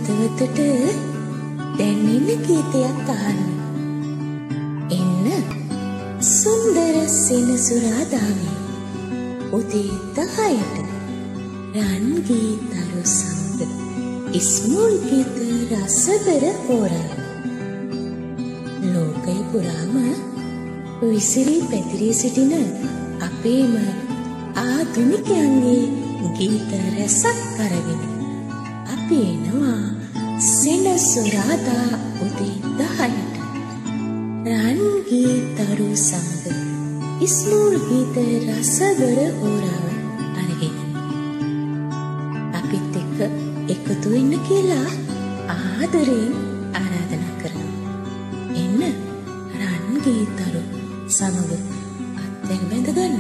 හදවතට දැනෙන ගීතයක් අහන්න. එන්න සුන්දර සෙනසුරාදාවේ උදේ 10ට රන්ගී තරු සමග ඉස්මුල් ගීත රසබර හෝරාව. ලෝකය පුරාම විසිරී පැතිරී සිටින අපේම ආධුනිකයන්ගේ ගීත රැසක් කරගෙන අපි එනවා සෙනසුරාදා උදේ 10ට රන්ගී තරු සමග ඉස්මුල් ගීත රසබර හෝරාව අරගෙන අපිත් එක්ක එකතු වෙන්න කියලා ආදරයෙන් ආරාධනා කරනවා. එන්න රන්ගී තරු සමග අත්දැක බැඳ ගන්න.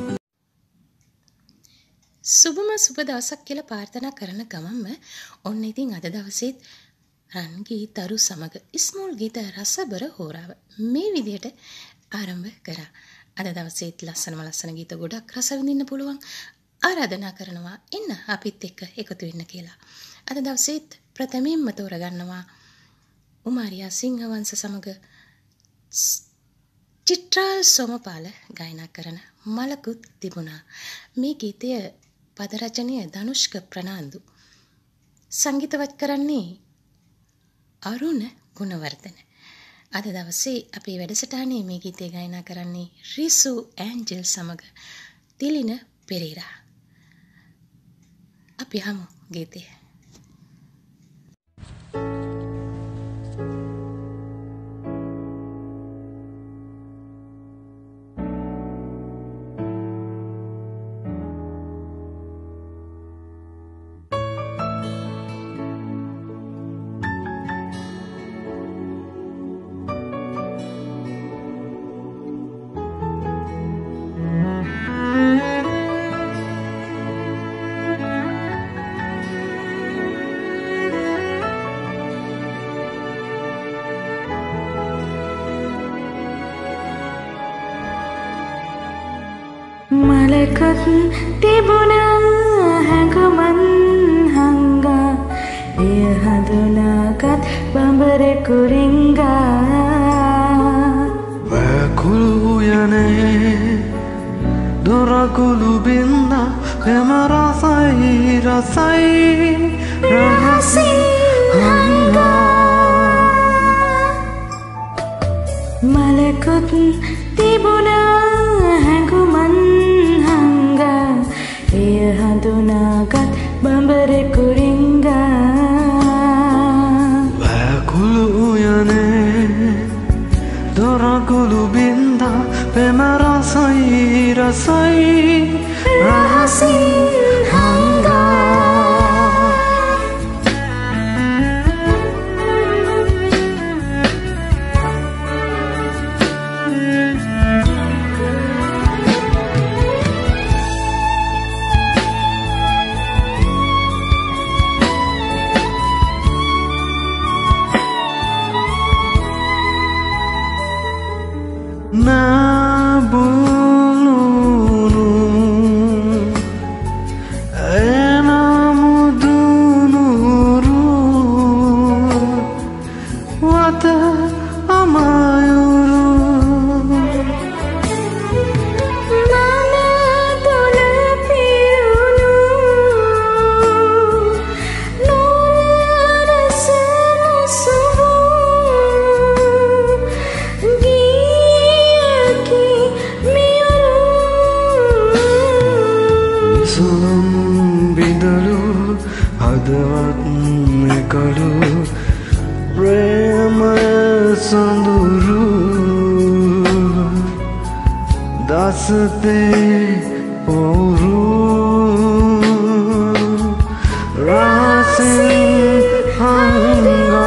සුබම සුබ දවසක් කියලා ප්‍රාර්ථනා කරන ගමන්ම ඔන්න ඉතින් අද දවසේත් රන්ගී තරු සමග ඉස්මුල් ගීත රසබර හෝරාව මේ විදිහට ආරම්භ කරා. අද දවසේත් ලස්සන ගීත ගොඩක් රස විඳින්න පුළුවන්. ආරාධනා කරනවා එන්න අපිත් එක්ක එකතු වෙන්න කියලා. අද දවසේත් ප්‍රථමයෙන්ම තෝරගන්නවා උමාරියා සිංහවංශ සමග චිත්‍රා සෝමපාල ගායනා කරන මලකුත් තිබුණා. මේ ගීතය පද රචනය ධනුෂ්ක ප්‍රනාන්දු. සංගීතවත් කරන්නේ අරුණ ගුණවර්ධන. අද දවසේ අපේ වැඩසටහනේ මේ ගීතය ගායනා කරන්නේ රිසු ඇන්ජල් සමග තිලින පෙරේරා. අපි හමු ගීතය. මලකුත් තිබුණා හැඟුමන් හංගා එය හඳුනාගත් බඹරෙකු රිංගා වැකුළු යනේ දොරකුළු බින්ද එම රසයි රහසින් හංගා මලකුත් තිබුණා හැඟුමන් හංගා එය හඳුනාගත් බඹරෙකු රිංගා වැකුළු යනේ දොරකුළු බින්ද පෙම රසයි රහසින් හංගා Nabulunu enamudunuru wata amayuru mana tole pirunu nora sena subu හදවත් එකලු ප්‍රේමය සඳුරු දසතේ පවුරු රහසින් හංගා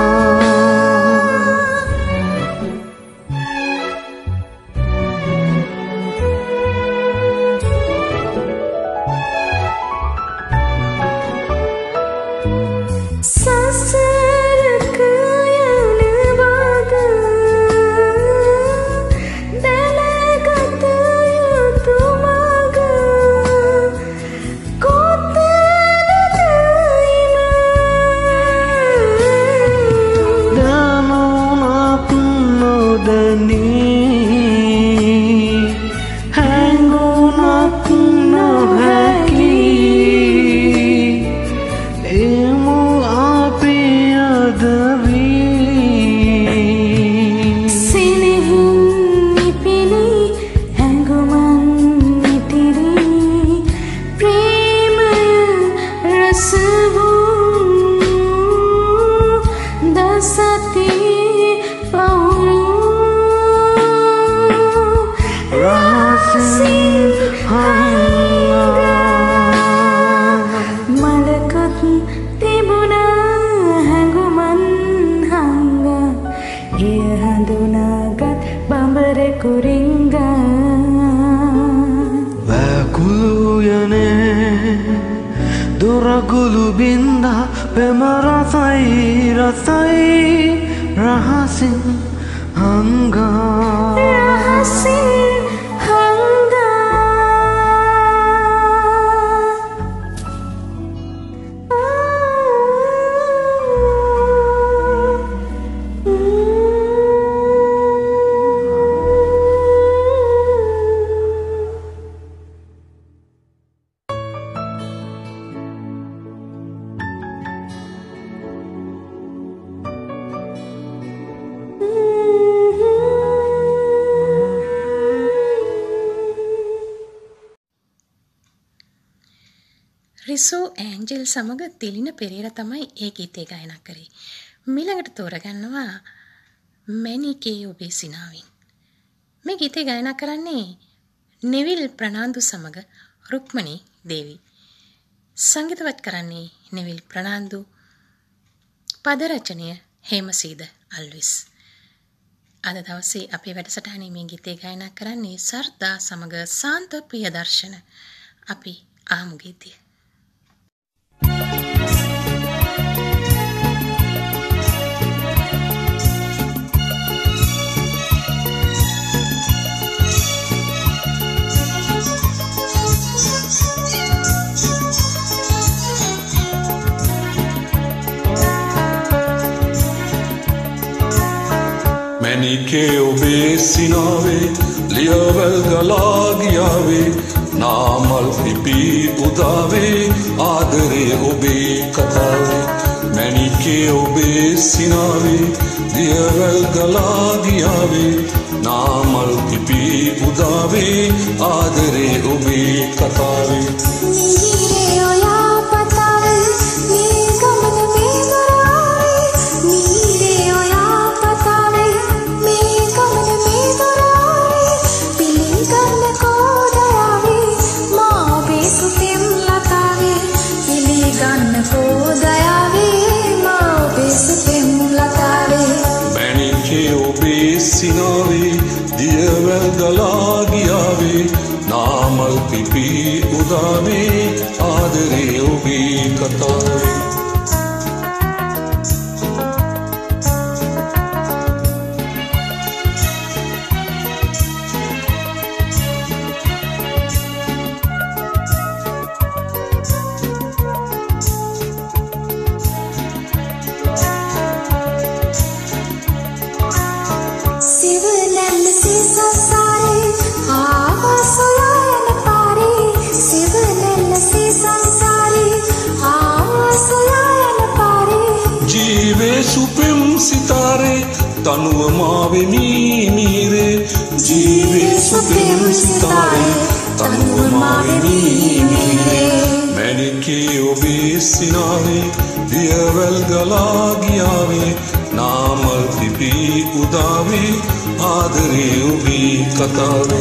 සසරක යන බග දැනගත යුතු මග රසවූ දසති පවුරු රහසින් මලකුත් තිබුණා හැඟුමන් හංගා එය හඳුනාගත් බඹරෙකු රිංගා වැකුළු යනේ දොරකුළු බින්දා පෙම රසයි රහසින් හංගා රහසින් රිසෝ ඇන්ජල් සමග තිලින පෙරේරා තමයි ඒ ගීතය ගායනා කරේ. මිළඟට තෝරගන්නවා මැනිකේ ඔබේ සිනාවෙන්. මේ ගීතය ගායනා කරන්නේ නෙවිල් ප්‍රනාන්දු සමග රුක්මනී දේවී. සංගීතවත් කරන්නේ නෙවිල් ප්‍රනාන්දු. පද රචනය හේමසීද අල්විස්. අද දවසේ අපේ වැඩසටහනේ මේ ගීතය ගායනා කරන්නේ සර්දා සමග සාන්ත ප්‍රියදර්ශන. අපි ආමු ගීතය. මැනිකේ ඔබේ සිනාවේ ලියවල් ගලා ගියාවේ නාමල් පිපි උදාවේ ආදරේ ඔබේ කතාවේ මැනිකේ ඔබේ සිනාවේ ලියවල් ගලා ගියාවේ නාමල් පිපි උදාවේ ආදරේ ඔබේ කතාවේ නිහිරේ ඔයා පතාවේ මේ ගමන මේ දොරාවේ නිහිරේ ඔයා පතාවේ මේ ගමන මේ දොරාවේ පිළිගන්න කෝදයාවේ මා ඔබේ සුපිම් ලතාවේ පිළිගන්න කෝදයාවේ මා ඔබේ සුපිම් ලතාවේ මැනිකේ ඔබේ සිනාවේ දියවැල් ගලා ගියාවේ නාමල් පිපි උදාවේ ආදරේ ඔබේ කතාවේ සිවනැල්ල සිසසාරේ ආවසොයා යන පාරේ සිවනැල්ල සිසසාරේ ආවසොයා යන පාරේ ජීවේ සුපෙම් සිතාරේ තනුව මාවෙමි මීරේ ජීවේ සුපෙම් සිතාරේ තනුව මාවෙමි මීරේ මැනිකේ ඔබේ සිනාවේ දියවැල් ගලා ගියාවේ නාමල් පිපි උදාවේ ආදරේ ඔබේ කතාවේ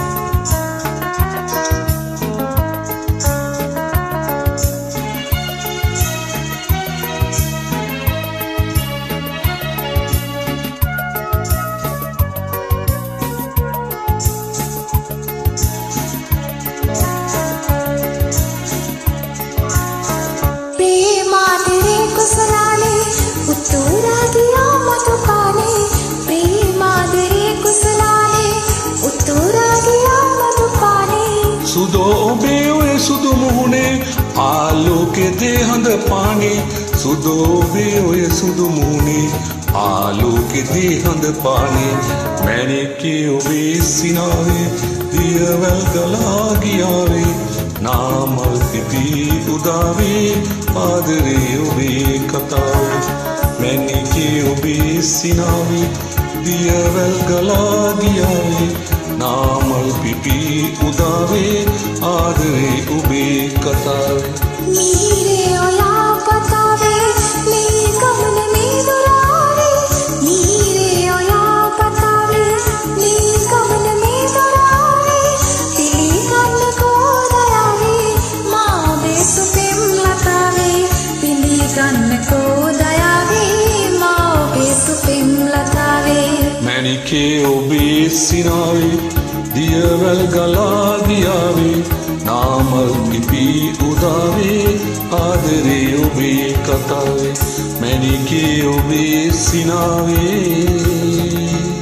ప్రేమాదిరే కుసలాలే ఉత్తూరా గియా మధుపాలే ప్రేమాదిరే కుసలాలే ఉత్తూరా గియా మధుపాలే සුදෝ ඔබේ ඔය සුදු මුහුණේ ආලෝකෙදේ හඳ පානේ සුදෝ ඔබේ ඔය සුදු මුහුණේ ආලෝකෙදේ හඳ පානේ මැනිකේ ඔබේ සිනාවේ දියවැල් ගලා ගියාවේ නාමල් පිපි උදාවේ ආදරේ ඔබේ කතාවේ මැනිකේ ඔබේ සිනාවේ දියවැල් ගලා ගියාවේ නාමල් පිපි උදාවේ ආදරේ ඔබේ කතාවේ නිහිරේ මැණිකේ ඔබේ සිනාවේ දියවැල් ගලා ගියාවේ නාමල් පිපී උදාවේ ආදරේ ඔබේ කතාවේ මැණිකේ ඔබේ සිනාවේ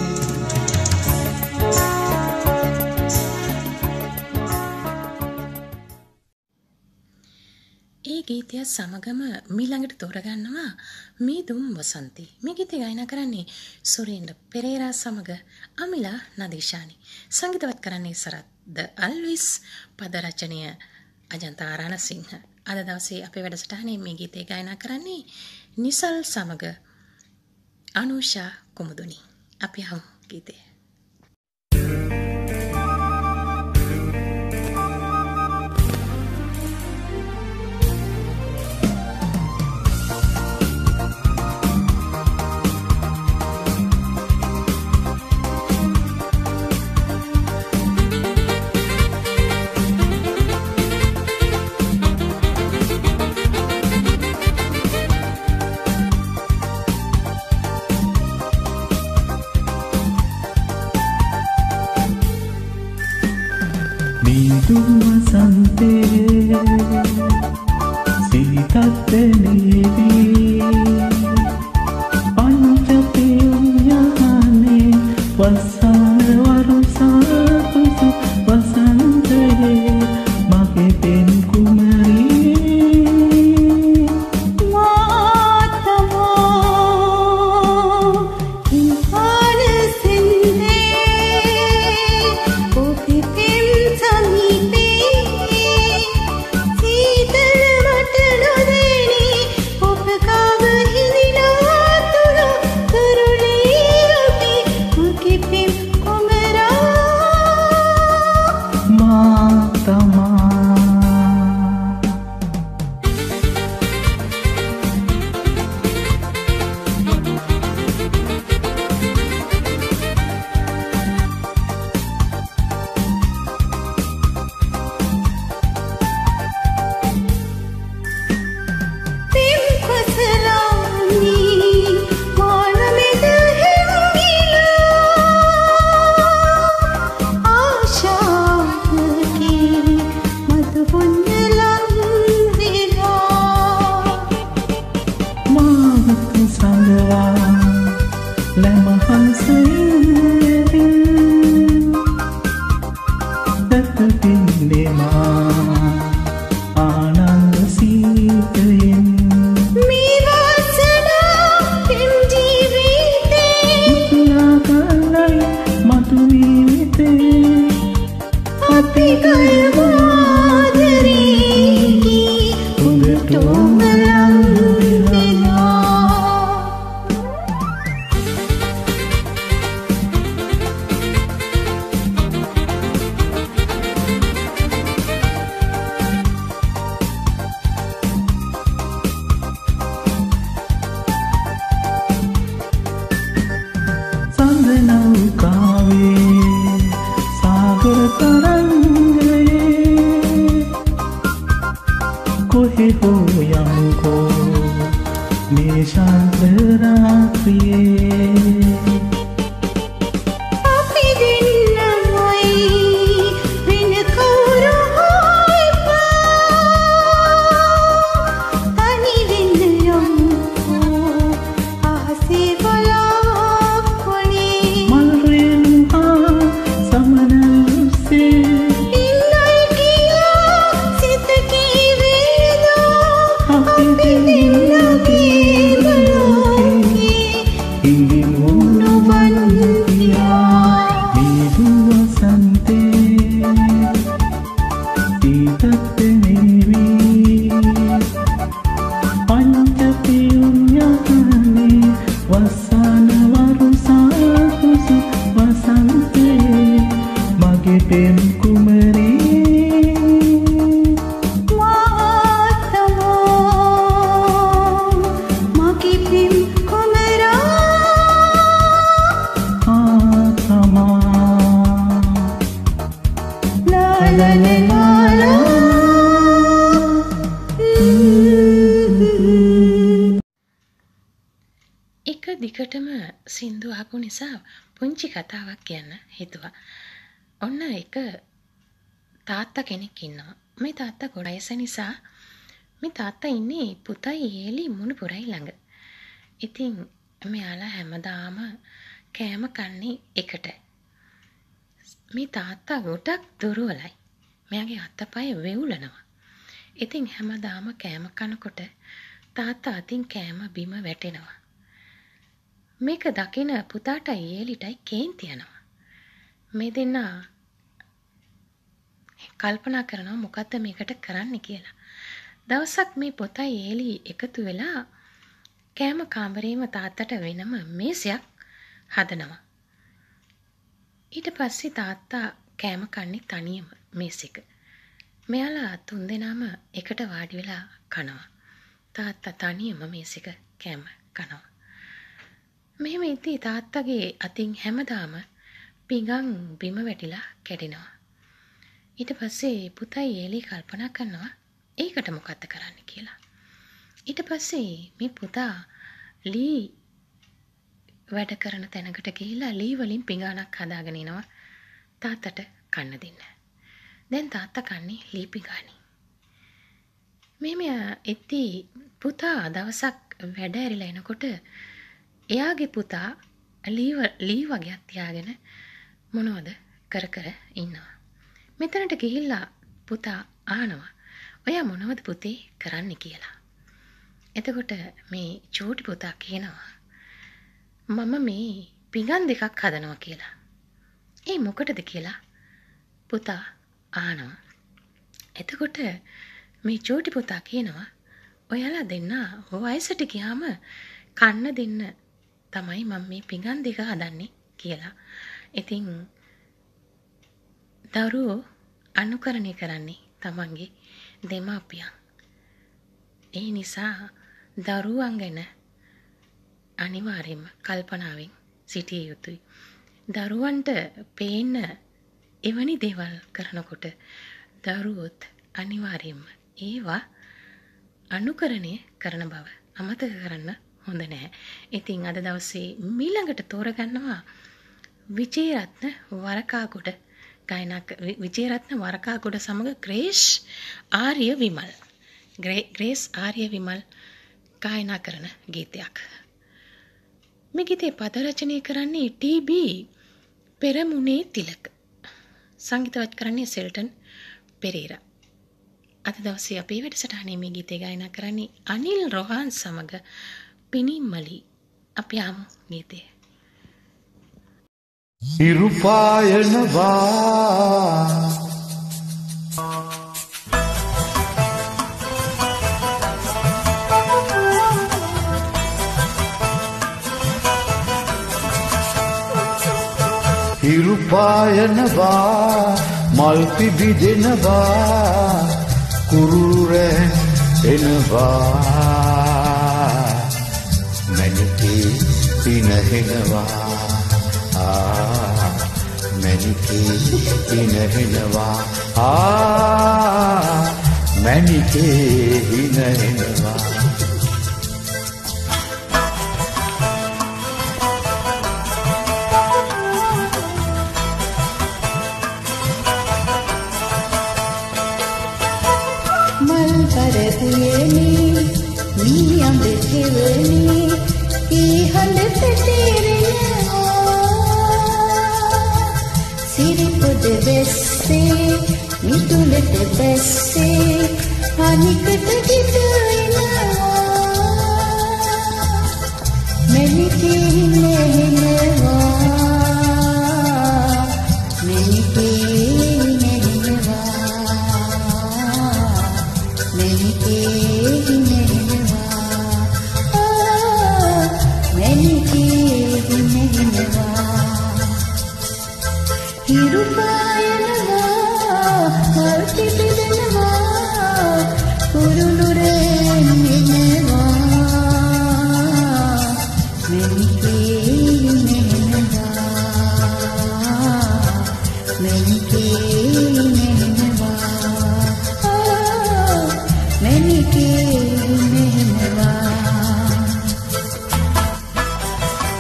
ගීතය සමගම මීළඟට තෝරගන්නවා මීදුම් වසන්තී. මේ ගීතය ගායනා කරන්නේ සුරේන්ද්‍ර පෙරේරා සමග අමිලා නදීෂානි. සංගීතවත් කරන්නේ සරත් ද අල්විස්, පද රචනය අජන්ත ආරණසිංහ. අද දවසේ අපේ වැඩසටහනේ මේ ගීතය ගායනා කරන්නේ නිසල් සමග අනුෂා කුමුදුනි. අපි අහමු ගීතය. Hindi mo දිගටම සින්දු අහපු නිසා පුංචි කතාවක් කියන්න හිතුවා. ඔන්න එක තාත්තා කෙනෙක් ඉන්නවා. මේ තාත්තා ගොඩ වයස නිසා මේ තාත්තා ඉන්නේ පුතයි ඒලි මුණුපුරයි ළඟ. ඉතින් මෙයාලා හැමදාම කෑම කන්නේ එකට. මේ තාත්තා ගොඩක් දුර්වලයි. මෙයාගේ අතපය වෙවුලනවා. ඉතින් හැමදාම කෑම කනකොට තාත්තා අතින් කෑම බිම වැටෙනවා. මේක දකින පුතාටයි ඒලිටයි කේන්ති යනවා. මේ දෙන්නා කල්පනා කරනවා මොකද්ද මේකට කරන්න කියලා. දවසක් මේ පුතයි ඒලි එකතු වෙලා කෑම කාමරේම තාත්තට වෙනම මේසයක් හදනවා. ඊට පස්සේ තාත්තා කෑම කන්නේ තනියම මේසෙක. මෙයාලා තුන්දෙනාම එකට වාඩි වෙලා කනවා. තාත්තා තනියම මේසෙක කෑම කනවා. මෙහෙම ඉතින් තාත්තගේ අතින් හැමදාම පිඟන් බිම වැටිලා කැඩෙනවා. ඊට පස්සේ පුතයි ඒලි කල්පනා කරනවා ඒකට මොකද්ද කරන්න කියලා. ඊට පස්සේ මේ පුතා ලී වැඩ කරන තැනකට ගිහිල්ලා ලී වලින් පිඟානක් හදාගෙන එනවා තාත්තට කන්න දෙන්න. දැන් තාත්තා කන්නේ ලී පිඟානි. මෙහෙම ඉතින් පුතා දවසක් වැඩ ඇරිලා එනකොට එයාගේ පුතා ලී වගේක් තියාගෙන මොනවද කර කර ඉන්නවා. මෙතනට ගිහිල්ලා පුතා අහනවා ඔයා මොනවද පුතේ කරන්නේ කියලා. එතකොට මේ චූටි පුතා කියනවා මම මේ පිඟන් දෙකක් හදනවා කියලා. ඒ මොකටද කියලා පුතා අහනවා. එතකොට මේ චූටි පුතා කියනවා ඔයාලා දෙන්නා වයසට ගියාම කන්න දෙන්න තමයි මම මේ පිඟන් දෙක හදන්නේ කියලා. ඉතින් දරුවෝ අනුකරණය කරන්නේ තමන්ගේ දෙමාපියන්. ඒ නිසා දරුවන් ගැන අනිවාර්යයෙන්ම කල්පනාවෙන් සිටිය යුතුයි. දරුවන්ට පේන්න එවැනි දේවල් කරනකොට දරුවොත් අනිවාර්යයෙන්ම ඒවා අනුකරණය කරන බව අමතක කරන්න හොඳ නැහැ. ඉතින් අද දවසේ මීළඟට තෝරගන්නවා විජේරත්න වරකාගොඩ ගායනා විජේරත්න වරකාගොඩ සමග ග්‍රේස් ආර්ය විමල්. ග්‍රේස් ආර්ය විමල් ගායනා කරන ගීතයක්. මේ ගීතේ පද රචනය කරන්නේ ටී.බී. පෙරමුණේ තිලක. සංගීතවත් කරන්නේ සෙල්ටන් පෙරේරා. අද දවසේ අපේ වැඩසටහනේ මේ ගීතය ගායනා කරන්නේ අනිල් රෝහන් සමග පිනිමලි. අපි ආමු ගීතය. ඉරුපායනවා ඉරුපායනවා මල් පිබිදෙනවා කුරුරැ එනවා මැණිකේ පිනහෙනවා මැණිකේ පිනහෙනවා මැණිකේ හිනහෙනවා මිතුලට බැස්සේ අනිකට ගිටෙනවා මෙනිකේ නෙහෙනවා මෙනිකේ නෙහෙනවා මෙනිකේ නෙහෙනවා මෙනිකේ නෙහෙනවා හිරුපායනවා හල්ති පිදෙනවා කුරුළුරෙන් එනවා මෙනිකේ නෙහෙනවා මෙනිකේ නෙහෙනවා මෙනිකේ නෙහෙනවා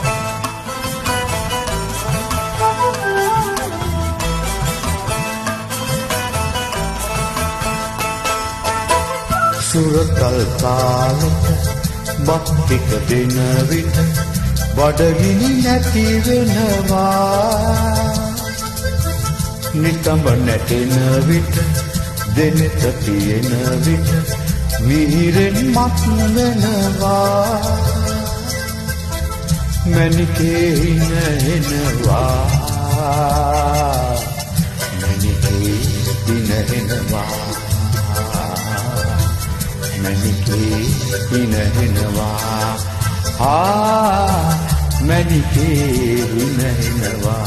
සුරතල් තාලෙට බක්ටික දෙන විට බඩගිනි නැති වෙනවා නිතඹ නැටෙන විට දෙනෙත තියෙන විට මිහිරෙන් මත් වෙනවා මැණිකේ හිනෙනවා මැණිකේ හිනෙනවා මැණිකේ හිනෙනවා මැණිකේ හිනෙනවා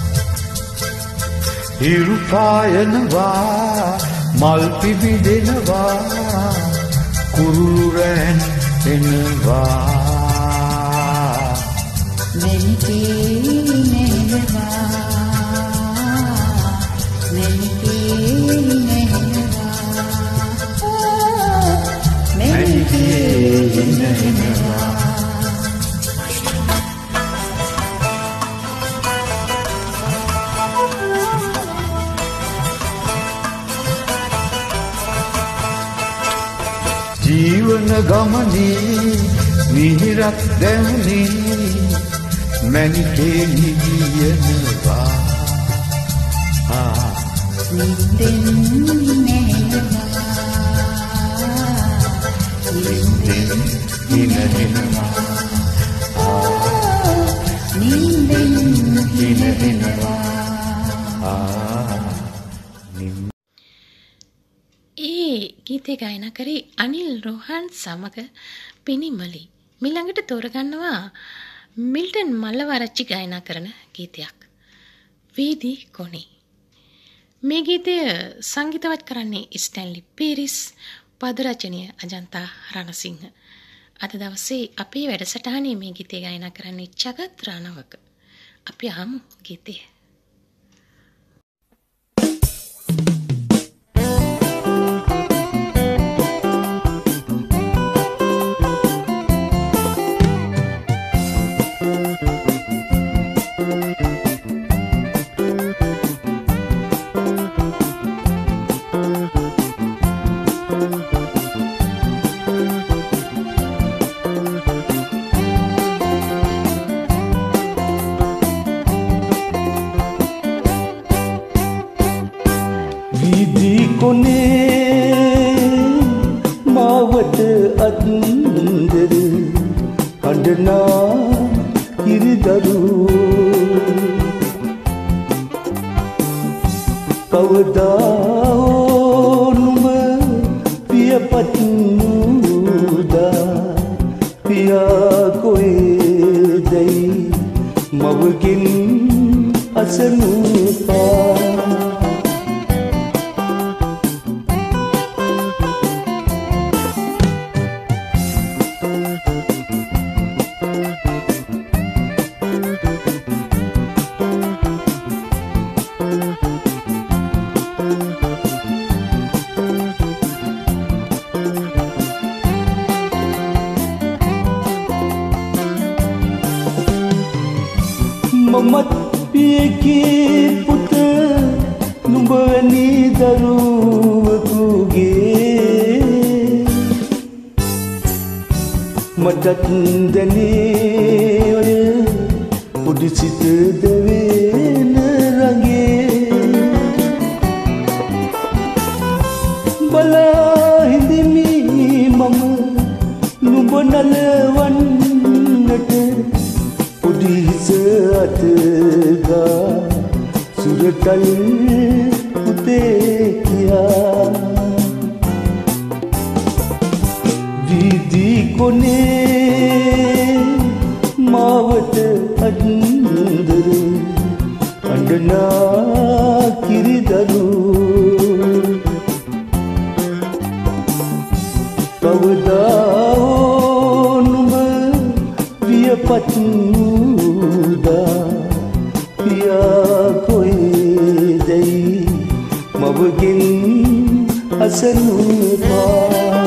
හිරු පායනවා මල් පිබිදෙනවා කුරුළු රැන් එනවා මැණිකේ හිනෙනවා ජීවන ගමනේ මිහිරක් දැවුනේ මැණිකේ නිදියනවා නිදෙන් නැහෙනවා නිදෙන් හිනෙනවා නිදෙන් හිනෙනවා ඒ ගීතය ගායනා කරේ අනිල් රෝහන් සමග පිනිමලි. මිළඟට තෝරගන්නවා මිල්ටන් මල්ලවරච්චි ගායනා කරන ගීතයක්. වීදි කොනේ. මේ ගීතය සංගීතවත් කරන්නේ ස්ටැන්ලි පීරිස්, පද රචනය අජන්තා රණසිංහ. අද දවසේ අපේ වැඩසටහනේ මේ ගීතය ගායනා කරන්නේ ජගත් රාණවක. අපි අහමු ගීතය. මාවත අත්දර අඬනා ඉරිදරු කවදා නුඹ පියපත් නුදා පියා කොයිදයි මවකින් අසනු පා මමත් පියකී පුත නුඹවැනි දරුවකුගේ මටත් දැනේ ඔය පොඩි සිත දෙවෙන රගේ බලා හිඳිමි මම නුඹ නලවන්නට පුදිස අතගා සුරතල් පුතේ කියා වීදි කොනේ මාවත අන්දර අඬනා කිරිදරු කවදා නුඹ වියපත් නුදා පියා කොයිදයි මවකින් අසනු පා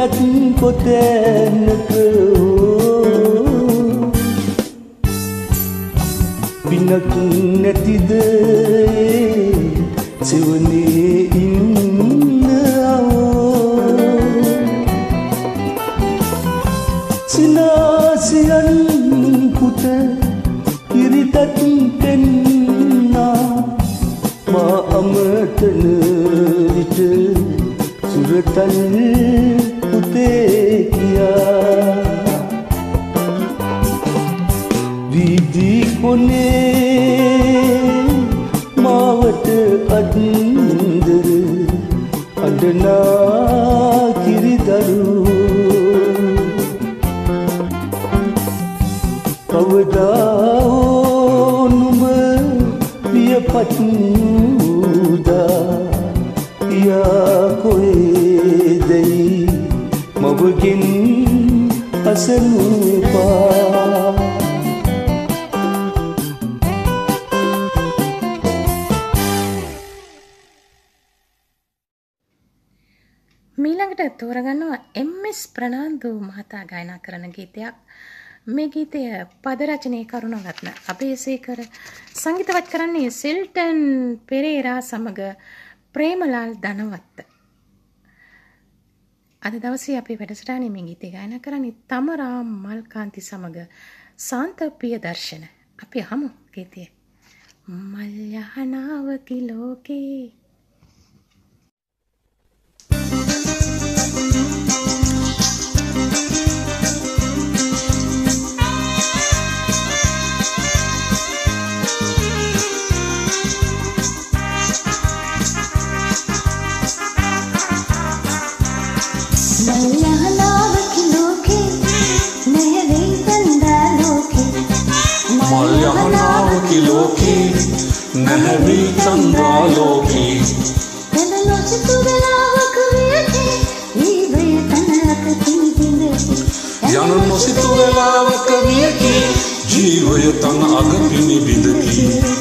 පිරිතත් පොතැනක පිනක් නැතිද සෙවනේ ඉන්නවෝ සිනාසියන් පුත පිරිතත් පෙන්නා මා අමතන විට සුරතල් පුතේ කියා දීදී කොනේ මාවට අන්දර අඬනා කිරිදරු කවදා නුඹ පියපත් නුදා පියා කොහෙදයි මවකින් අසනු පා මීළඟට තෝරගන්නවා එම්.එස්. ප්‍රනාන්දු මහතා ගායනා කරන ගීතයක්. මේ ගීතය පද රචනයේ කරුණාරත්න අබේසේකර, සංගීතවත් කරන්නේ සෙල්ටන් පෙරේරා සමග ප්‍රේමලාල් ධනවත්ත. අද දවසේ අපේ වැඩසටහනේ මේ ගීතය ගායනා කරන්නේ තමරා මල්කාන්ති සමග සාන්ත ප්‍රියදර්ශන. අපි අහමු ගීතය. මල් යහනාවකි ලෝකේ මල්යහනාවකි ලෝකේ නැහැවි චන්ද්‍රාලෝකේ යන නොසිතු වෙලාවක වියකි ජීවය තන අග පිනිබිදකි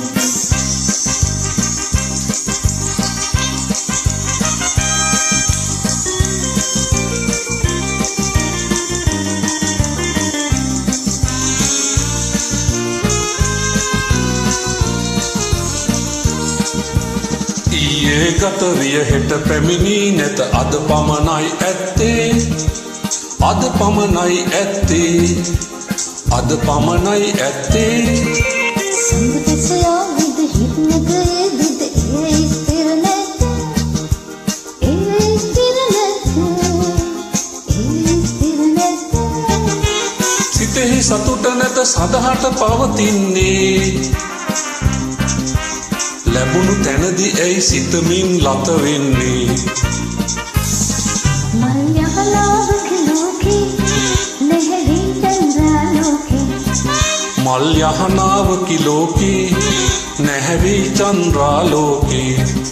ගත විය හෙට පැමිණී නැත අද පමණයි ඇත්තේ අද පමණයි ඇත්තේ අද පමණයි ඇත්තේ සම්පතසයෝ විද හිත්නකේ විද ඒ ස්ථිර නැත ඒ ස්ථිර නැත සිතෙහි සතුට නැත සදහට පවතින්නේ ලැබුණු තැනදි ඇයි සිතමින් ලත වෙන්නේ මල් යහනාවකි ලෝකේ නැහැවි චන්ද්‍රාලෝකේ මල් යහනාවකි ලෝකේ නැහැවි චන්ද්‍රාලෝකේ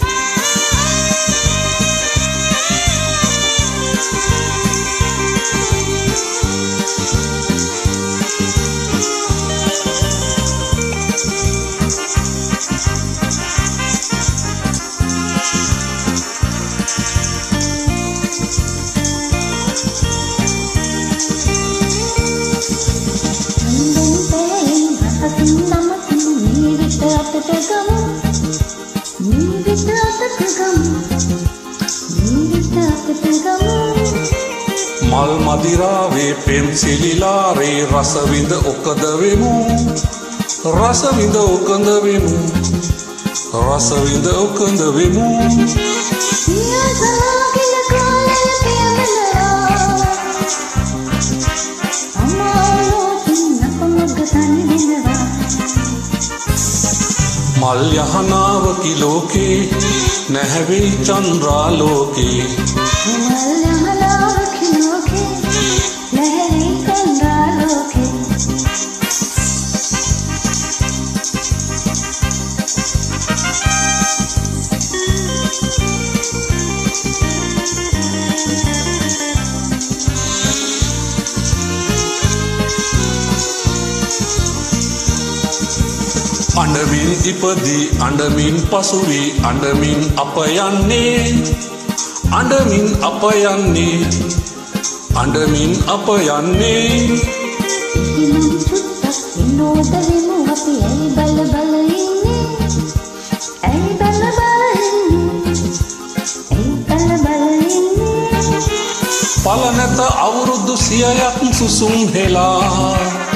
මල් මදිරාවේ පෙම්සිලිලාරේ රසවිඳ ඔකද වෙමු රසවිඳ ඔකඳ වෙමු රසවිඳ ඔකඳ වෙමු මල් යහනාවකි ලෝකේ නැහැවි චන්ද්‍රාලෝකේ අඬමින් ඉපදී අඬමින් පසුවී අඬමින් අප යන්නේ අඬමින් අප යන්නේ අඬමින් අප යන්නේ ඉමන් චුට්ටක් විනෝදෙමු අපි ඇයි බල බල ඉන්නේ ඇයි බල බල ඉන්නේ පල නැත අවුරුදු 100ක් සුසුම් හෙලා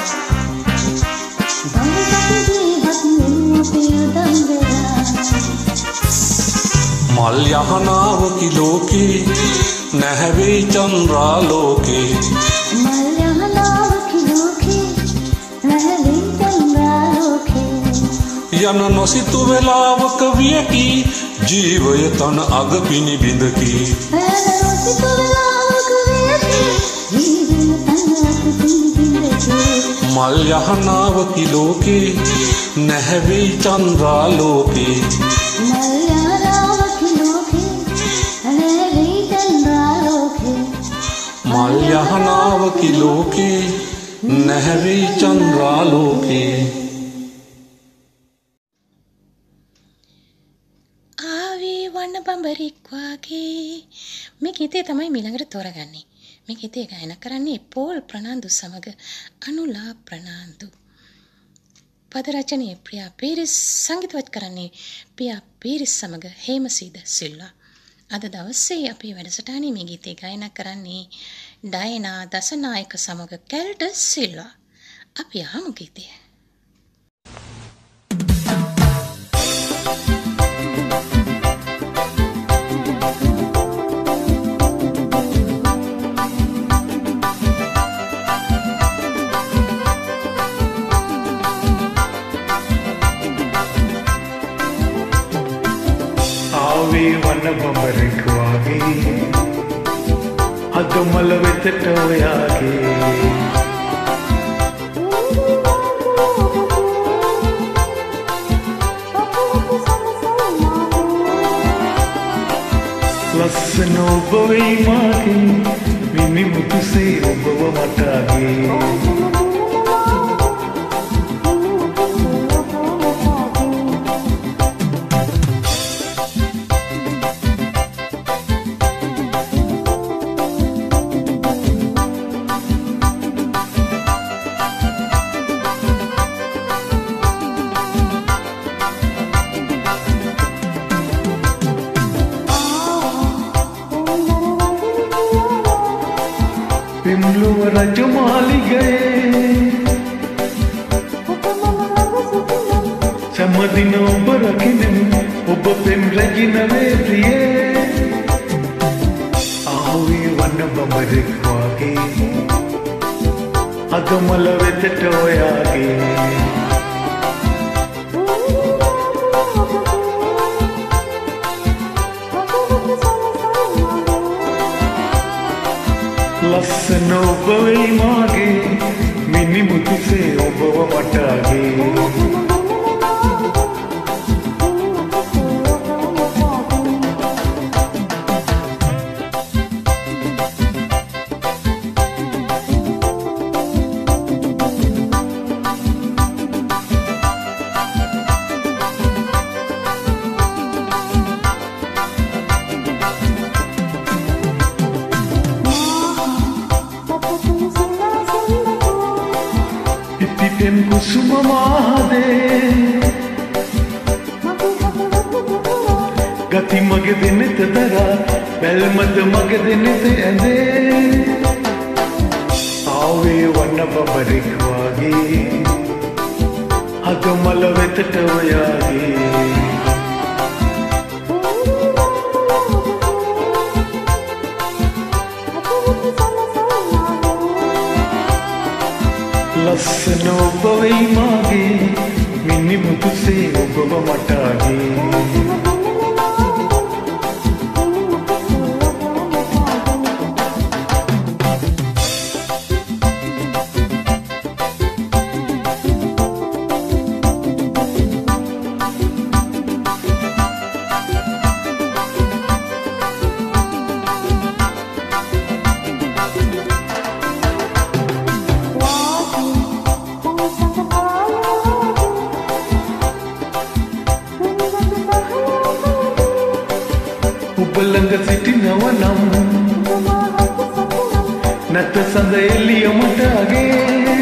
මල් යහනාවකි ලෝකේ නැහැවෙයි චන්ද්‍රාලෝකේ මල් යහනාවකි ලෝකේ නැහැවෙයි චන්ද්‍රාලෝකේ යන නොසිතු වෙලාවක වියකි ජීවය තන අග පිණි බිඳකි නොසිතු වෙලාවක වියකි ජීවය තන අග පිණි බිඳකි මල් යහනාවකි ලෝකේ නැහැවෙයි චන්ද්‍රාලෝකේ මල් යහනාවකි ලෝකේ නැහැවෙයි චන්ද්‍රාලෝකේ ආවේ වන්න බඹරෙක් වාගේ මේ ගීතේ තමයි ඊළඟට තෝරගන්නේ. මේ ගීතය ගායනා කරන්නේ පෝල් ප්‍රනාන්දු සමග අනුලා ප්‍රනාන්දු. පද රචනයේ ප්‍රියා පීරිස්, සංගීතවත් කරන්නේ පියා පීරිස් සමග හේමසීද සිල්වා. අද දවසේ අපේ වැඩසටහනේ මේ ගීතය ගායනා කරන්නේ ඩයනා දසනායක සමග කැල්ටස් සිල්වා. අපි අහමු ගීතය. වන බඹරෙක් වාගේ අද මල වෙතට ඔයාගේ ලස්සන ඔබ වෙයි මාගේ මිනි මුතුසේ ඔබව මටගේ සමදින ඔබ රකින්න ඔබ පෙම් රැගින වේ ප්‍රියේ ආවේ වන බඹරෙක් වාගේ අද මල වෙතට ඔයාගේ ලස්සන ඔබ වෙයි මාගේ මිනි මුතුසේ ඔබව මටගේ කුසුම මාදේ ගති මගේ දෙනෙත දරා බැල්මද මගේ දෙනෙත ඇඳේ ආවේ වන්න බඹරෙක් වාගේ අද මල වෙතට ඔයාගේ ලස්සන ඔබ වෙයි මාගේ මිනි මුතුසේ ඔබව මටගේ Wow. සඳ එළිය මටගේ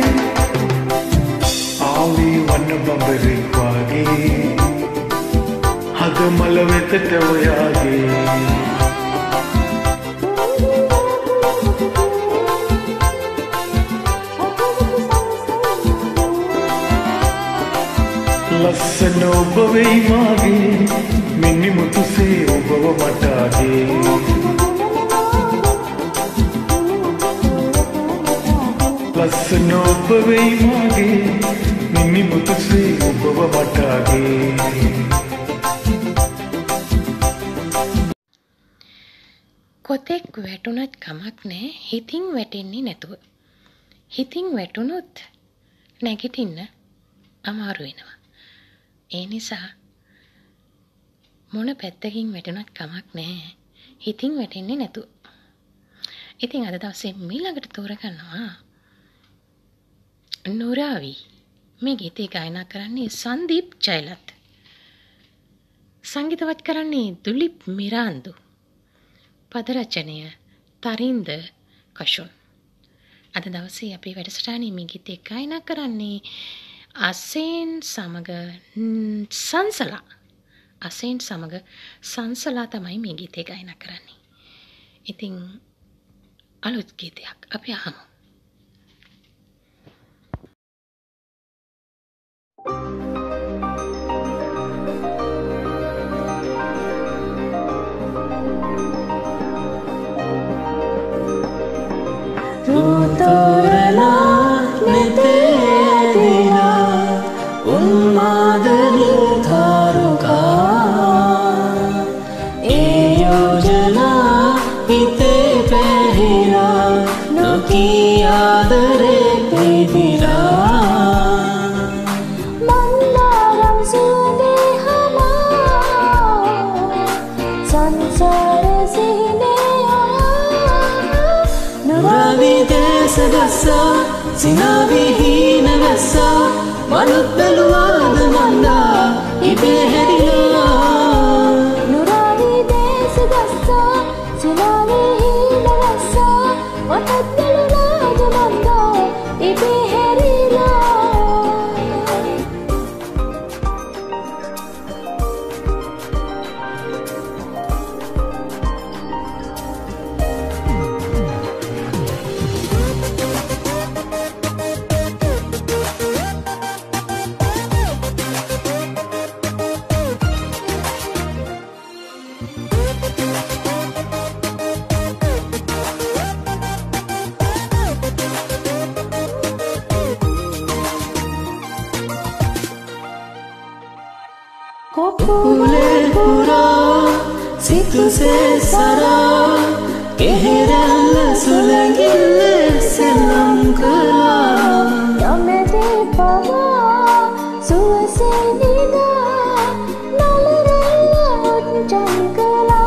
ආවි වන්න බඹරෙක් වාගේ හද මල වෙතට ඔයාගේ ලස්සන ඔබ වෙයි මාගේ මිනි මුතුසේ ඔබව මටගේ ලස්සන ඔබ වෙයි මාගේ මිනි මුතුසේ ඔබව මටගේ කොතෙක් වැටුණත් කමක් නෑ හිතින් වැටෙන්නේ නැතුව. හිතින් වැටුණොත් නැගිටින්න අමාරු වෙනවා. ඒ නිසා මොන පැත්තකින් වැටුණත් කමක් නෑ හිතින් වැටෙන්නේ නැතුව. ඉතින් අද දවසේ මීළඟට තෝරගන්නවා නුරාවි. මේ ගීතය ගායනා කරන්නේ සංදීප් ජයලත්. සංගීතවත් කරන්නේ දුලිප් මිරාන්දු. පද රචනය තරින්ද කෂුන්. අද දවසේ අපේ වැඩසටහනේ මේ ගීතය ගායනා කරන්නේ අසේන් සමග සංසලා. අසේන් සමග සංසලා තමයි මේ ගීතය ගායනා කරන්නේ. ඉතින් අලුත් ගීතයක් අපි අහමු. Rutorala netedina unmadani tharuka e yojana hite pehila noki adare pidira mandaram sudehama sansara sine Nuravi desagasa sinavi hina vasa malut beluwada manda ibe herila Nuravi desagasa sinavi hina vasa malut beluwada manda ibe herila Kopule pura situ se sara keheralla sulangille selam kara Namete pava suwase nida nalaralla chankala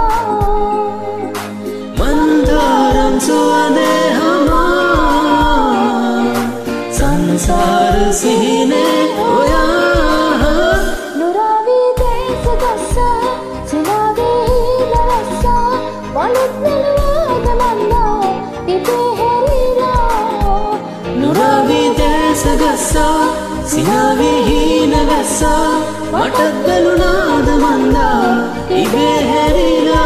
mandaram suade hama sansar sihine oya Nuravi desagasa sinave hinavasa malut beluwada manda ibe herila Nuravi desagasa sinavi hina vasa matat belunada manda ibe herila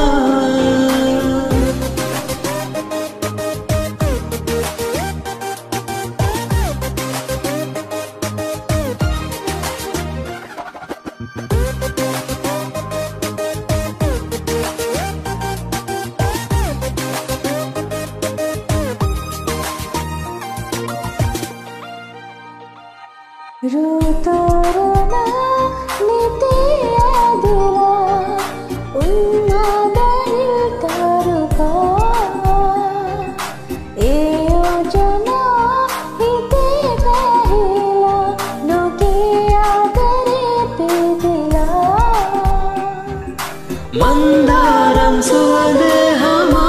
Rutorana nite adila unmadani taruka e yojana hite pehila noki adare pidila mandaram suade hama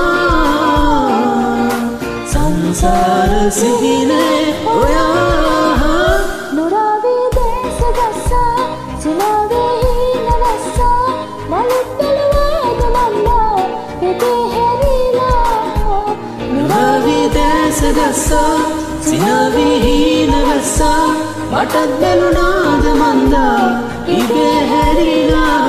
sansar sihine oya Nuravi desagasa sinave hinavasa malut beluwada manda ibe herila Nuravi දේශ ගස්සා සිනවිහීන වැස්සා මටත් බැලුනාද මන්දා ඉබේ හැරිලා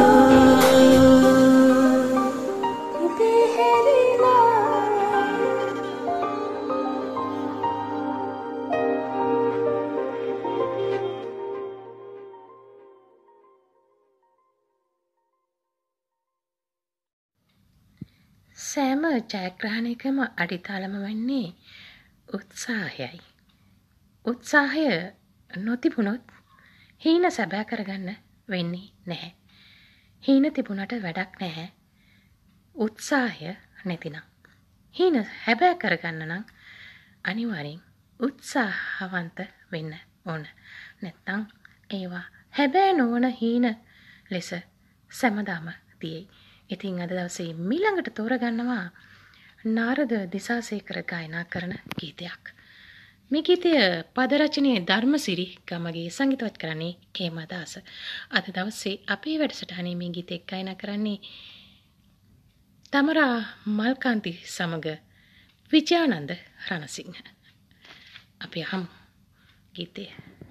සෑම ජයග්‍රහණයකම අඩිතාලම වන්නේ උත්සාහයයි. උත්සාහය නොතිබුණොත් හීන සැබෑ කරගන්න වෙන්නේ නැහැ. හීන තිබුණට වැඩක් නැහැ. උත්සාහය නැතිනම්. හීන හැබෑ කරගන්න නම් අනිවාර්යෙන් උත්සාහවන්ත වෙන්න ඕන. නැත්නම් ඒවා හැබෑ නොවන හීන ලෙස සැමදාම තියෙයි. ඉතින් අද දවසේ මීළඟට තෝරගන්නවා නාරද දිසාසේකර ගායනා කරන ගීතයක්. මේ ගීතය පද රචනයේ ධර්මසිරි ගමගේ සංගීතවත් කරන්නේ කේමදාස. අද දවසේ අපේ වැඩසටහනේ මේ ගීතය ගායනා කරන්නේ තමරා මල්කාන්ති සමග විජයානන්ද රණසිංහ. අපි අහමු ගීතය.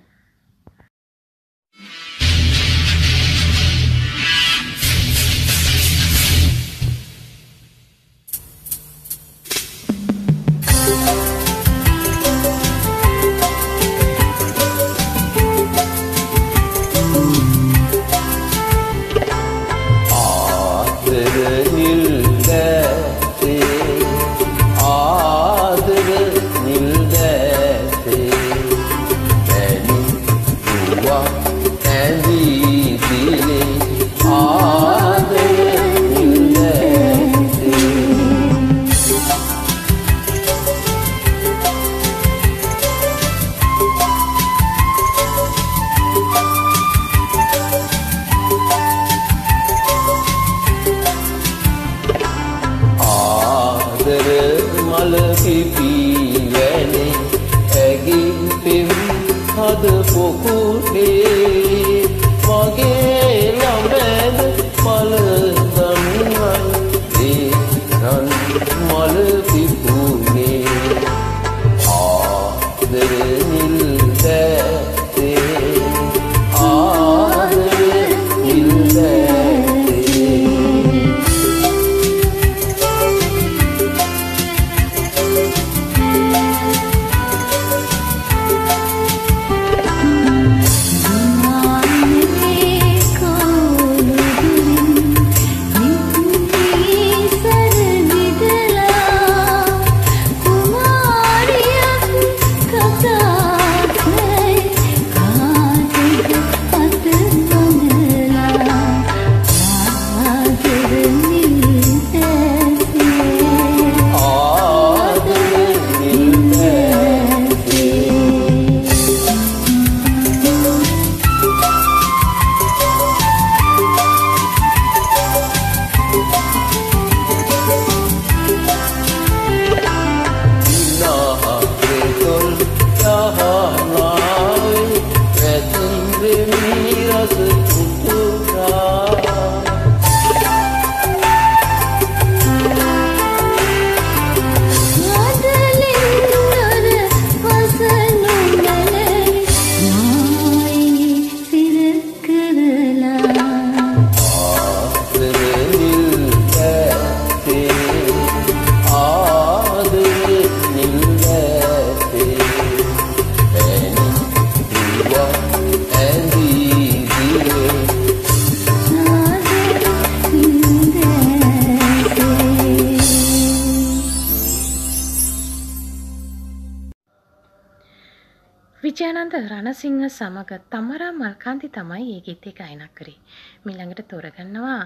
විජයානන්ද රණසිංහ සමග තමරා මල්කාන්ති තමයි ඒ ගීතේ ගායනා කරේ. ඊළඟට තෝරගන්නවා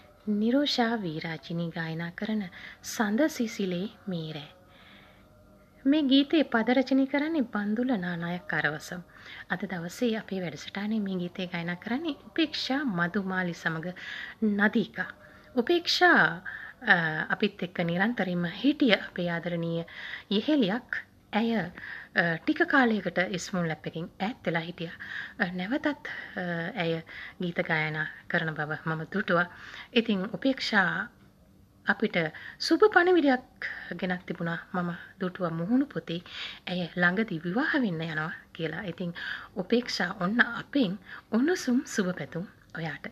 නිරෝෂා වීරාජිනී ගායනා කරන සඳ සිසිලේ මීරෑ. මේ ගීතේ පද රචනය කරන්නේ බන්දුල නානායක කරවසම්. අද දවසේ අපේ වැඩසටහනේ මේ ගීතේ ගායනා කරන්නේ උපේක්ෂා මදුමාලි සමග නදීකා. උපේක්ෂා අපිත් එක්ක නිරන්තරයෙන්ම හිටිය අපේ ආදරණීය යෙහෙලියක්. ඇය ටික කාලයකට ස්මූල් ලැප් එකකින් ඈත් වෙලා හිටියා. නැවතත් ඇය ගීත ගායනා කරන බව මම දුටුවා. ඉතින් උපේක්ෂා අපිට සුබ පණිවිඩයක් ගෙනත් තිබුණා. මම දුටුවා මුහුණු පොතේ ඇය ළඟදී විවාහ වෙන්න යනවා කියලා. ඉතින් උපේක්ෂා ඔන්න අපෙන් උණුසුම් සුබ පැතුම් ඔයාට.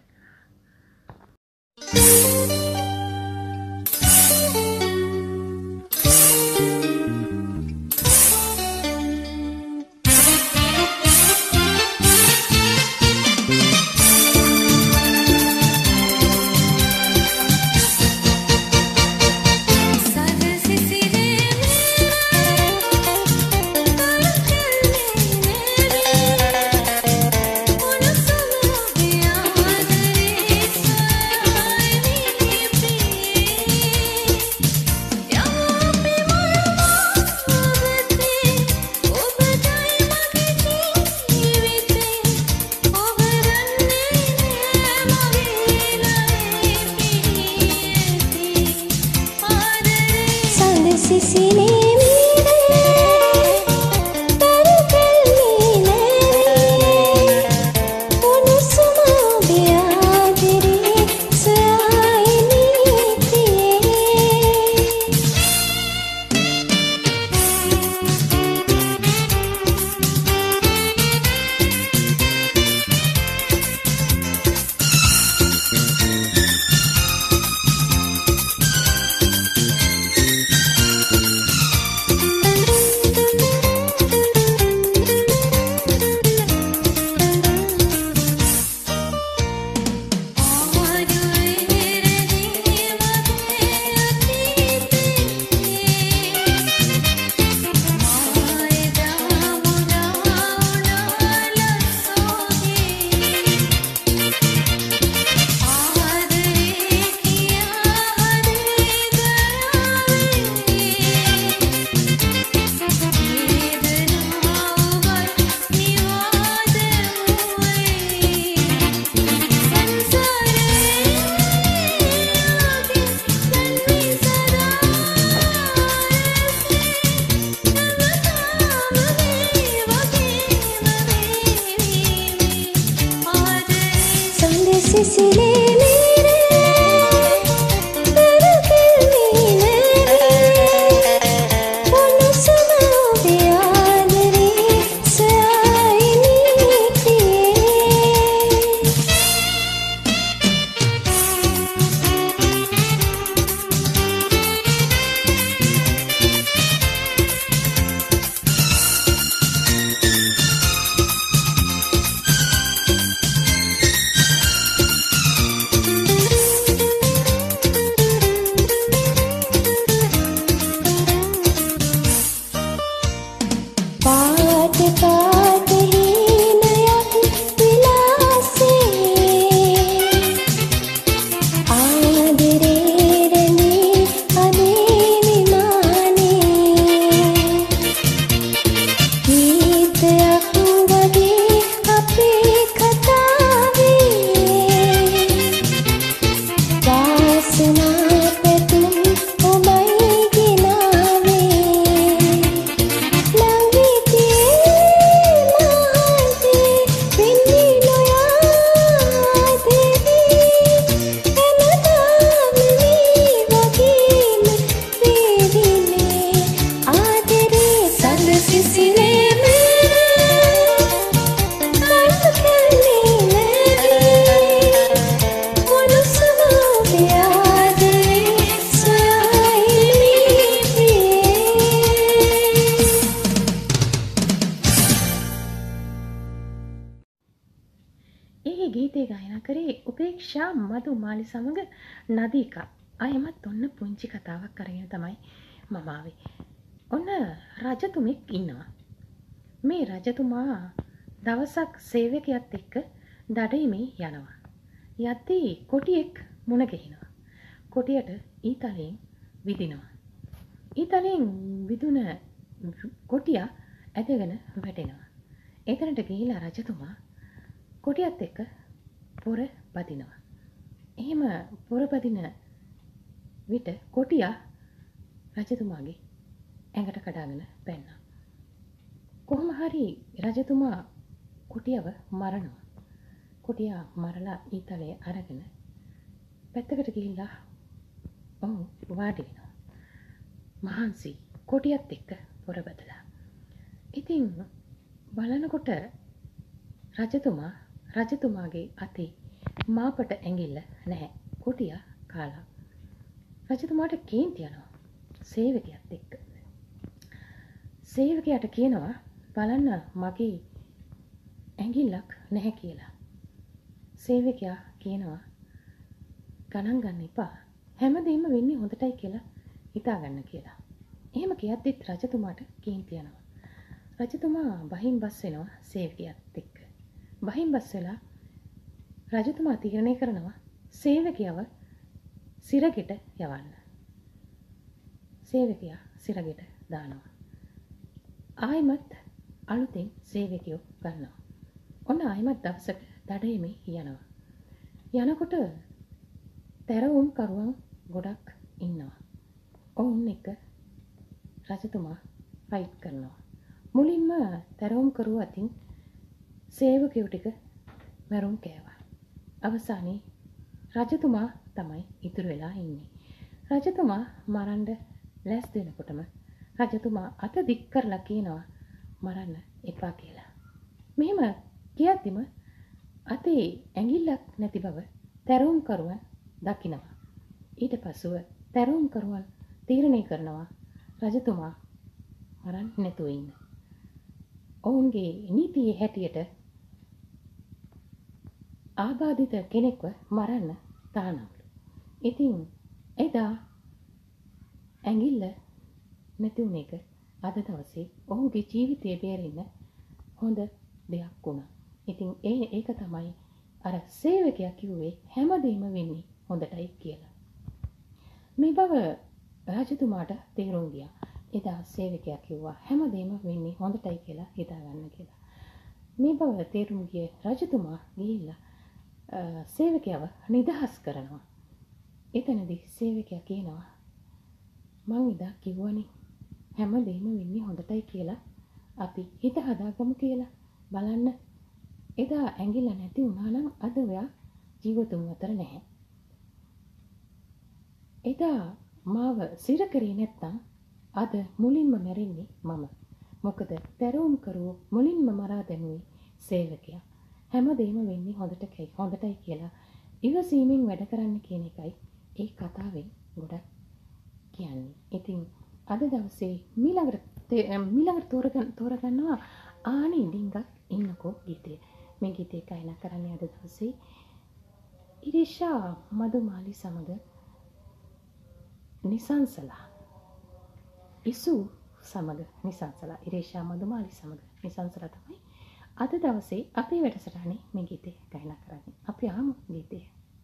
ගීතය ගායනා කරේ උපේක්ෂා මදුමාලි සමග නදීකා. අයමත් ඔන්න පුංචි කතාවක් අරගෙන තමයි මම ආවේ. ඔන්න රජතුමෙක් ඉන්නවා. මේ රජතුමා දවසක් සේවකයත් එක්ක දඩයමේ යනවා. යද්දී කොටියෙක් මුණ ගැහෙනවා. කොටියට ඊතලයෙන් විදිනවා. ඊතලයෙන් විදුන කොටියා ඇදගෙන වැටෙනවා. එතනට ගිහිලා රජතුමා කොටියත් එක්ක පොර බදිනවා. එහෙම පොර බදින විට කොටියා රජතුමාගේ ඇඟට කඩාගෙන පැන්නා. කොහොම හරි රජතුමා කොටියව මරනවා. කොටියා මරලා ඊතලයේ අරගෙන පැත්තකට ගිහිල්ලා ඔව් වාඩි වෙනවා. මහන්සි කොටියත් එක්ක පොර බදලා. ඉතින් බලනකොට රජතුමාගේ අතේ මාපට ඇඟිල්ල නැහැ. කොටියා කාලා. රජතුමාට කේන්ති යනවා සේවකයාත් එක්ක. සේවකයාට කියනවා බලන්න මගේ ඇඟිල්ලක් නැහැ කියලා. සේවකයා කියනවා ගණන් ගන්න එපා. හැමදේම වෙන්නේ හොඳටයි කියලා හිතාගන්න කියලා. එහෙම කියද්දිත් රජතුමාට කේන්ති යනවා. රජතුමා බහින් බස් වෙනවා සේවකයාත් එක්ක. බහින් බස් වෙලා රජතුමා තීරණය කරනවා සේවකයව සිරගෙට යවන්න. සේවකයා සිරගෙට දානවා. ආයිමත් අලුතෙන් සේවකයෝ ගන්නවා. ඔන්න ආයිමත් දවසක දඩයමේ යනවා. යනකොට තැරවුම් කරුවන් ගොඩක් ඉන්නවා. ඔවුන් එක රජතුමා ෆයිට් කරනවා. මුලින්ම තැරවුම් කරුව අතින් සේවකයෝ ටික මැරුම් කෑවා. අවසානයේ රජතුමා තමයි ඉතුරු වෙලා ඉන්නේ. රජතුමා මරන්න ලෑස්ති වෙනකොටම රජතුමා අත දික් කරලා කියනවා මරන්න එපා කියලා. මෙහෙම කියද්දිම අතේ ඇඟිල්ලක් නැති බව තැරවුම් කරුවන් දකිනවා. ඊට පසුව තැරවුම් කරුවන් තීරණය කරනවා රජතුමා මරන්න නැතුව ඉන්න. ඔවුන්ගේ නීතියේ හැටියට ආබාධිත කෙනෙක්ව මරන්න තානවලු. ඉතින් එදා ඇඟිල්ල නැති වුණ එක අද දවසේ ඔහුගේ ජීවිතය බේරෙන්න හොඳ දෙයක් වුණා. ඉතින් ඒක තමයි අර සේවකයා කිව්වේ හැමදේම වෙන්නේ හොඳටයි කියලා. මේ බව රජතුමාට තේරුම් ගියා. එදා සේවකයා කිව්වා හැමදේම වෙන්නේ හොඳටයි කියලා හිතාගන්න කියලා. මේ බව තේරුම් ගිය රජතුමා ගිහිල්ලා සේවකයව නිදහස් කරනවා. එතනදී සේවකයා කියනවා මං එදා කිව්වනේ හැමදේම වෙන්නේ හොඳටයි කියලා. අපි හිත හදාගමු කියලා. බලන්න එදා ඇඟිල්ල නැති වුණා නම් අද ඔයා ජීවතුන් අතර නැහැ. එදා මාව සිර කරේ නැත්තම් අද මුලින්ම මැරෙන්නේ මම. මොකද තැරවුම් කරුවෝ මුලින්ම මරා දැමුවේ සේවකයා. හැමදේම වෙන්නේ හොඳටයි කියලා ඉවසීමෙන් වැඩ කරන්න කියන එකයි ඒ කතාවෙන් ගොඩක් කියන්නේ. ඉතින් අද දවසේ මීළඟට තෝරගන්නවා ආනි ඩිංගක් ඉන්නකෝ ගීතය. මේ ගීතය ගායනා කරන්නේ අද දවසේ ඉරිෂා මදුමාලි සමග නිසංසලා. ඉසු සමග නිසංසලා. ඉරිෂා මදුමාලි සමග නිසංසලා තමයි අද දවසේ අපේ වැඩසටහනේ මේ ගීතය ගායනා කරන්නේ. අපි ආමු ගීතය.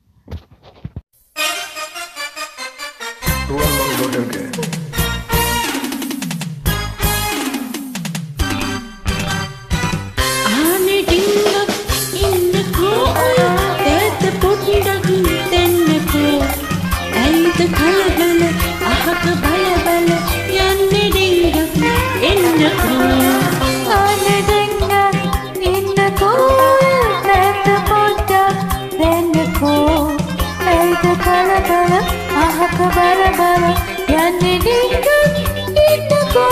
ආනේ ඩිංගක් ඉන්නකෝ ඔය දෙත පොඩ්ඩක් දෙන්නකෝ. ඇයිද කලබල අහක බල බල යන්නේ ඩිංගක් එන්නකෝ. ආනේ ඩිංගක් ඉන්නකෝ දෙත පොඩ්ඩක් දෙන්නකෝ. ඇයිද කලබල අහක බල බල යන්නේ ඩිංගක් ඉන්නකෝ.